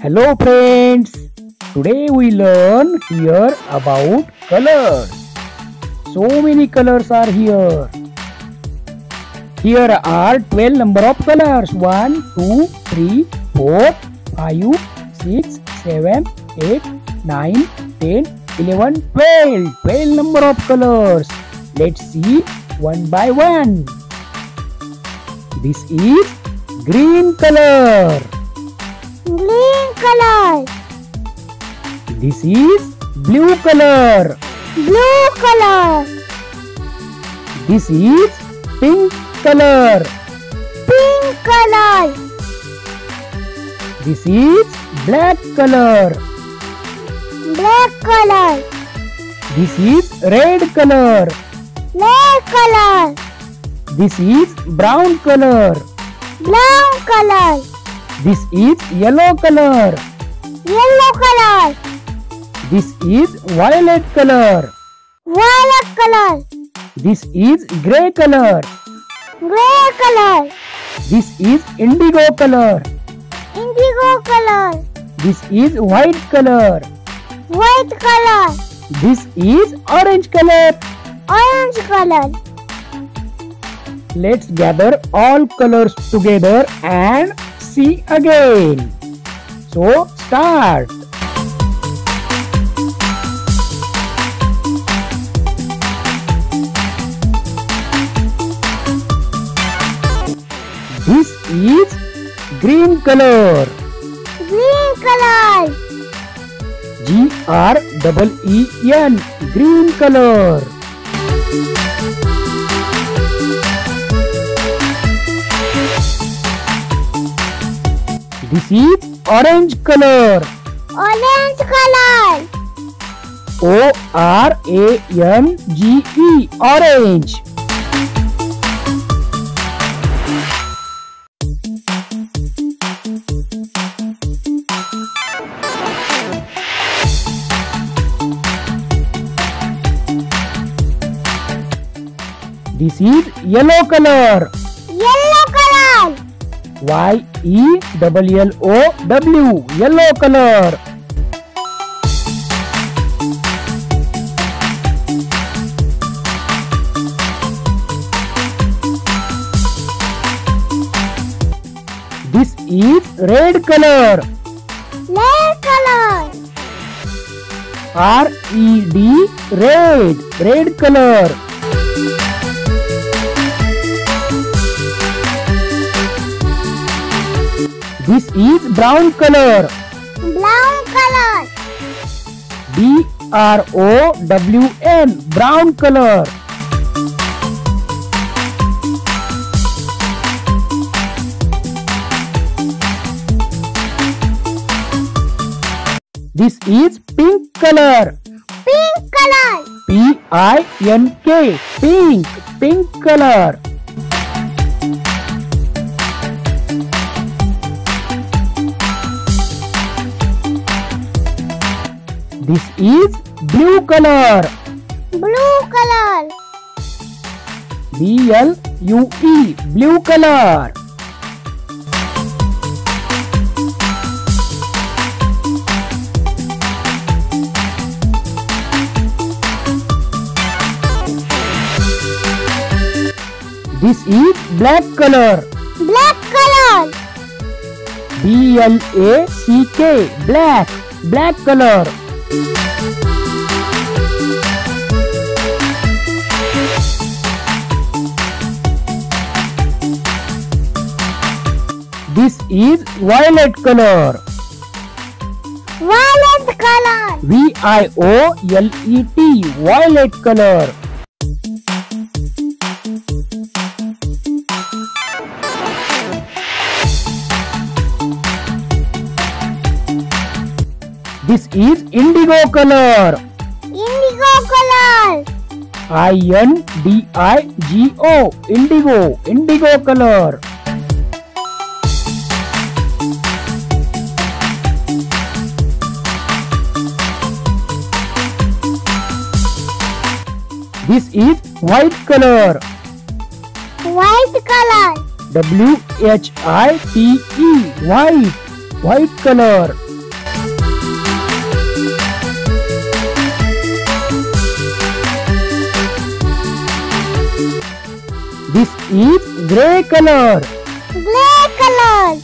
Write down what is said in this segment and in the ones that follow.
Hello friends, today we learn here about colors. So many colors are here. Here are 12 number of colors. 1, 2, 3, 4, 5, 6, 7, 8, 9, 10, 11, 12. 12 number of colors. Let's see one by one. This is green color. Green color. This is blue color. Blue color. This is pink color. Pink color. This is black color. Black color. This is red color. Red color. This is brown color. Brown color. This is yellow color. Yellow color. This is violet color. Violet color. This is grey color. Gray color. This is indigo color. Indigo color. This is white color. White color. This is orange color. Orange color. Let's gather all colors together and see again. So start. This is green color. Green color. Green, green color. This is orange color. Orange color. Orange, orange. This is yellow color. Yellow color. Yellow, yellow color. This is red color. Red color. Red, red color. This is brown color. Brown color. Brown, brown color. This is pink color. Pink color. Pink, pink color. This is blue color. Blue color. Blue, blue color. This is black color. Black color. Black, black color. This is violet color. Violet color. Violet color. This is indigo color. Indigo color. Indigo, indigo color. This is white color. White color. WHITE, white, white color. is grey color. Grey color.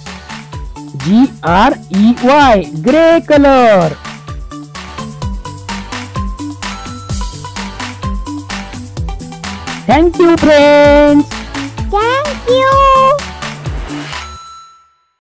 Grey, grey color. Thank you, friends. Thank you.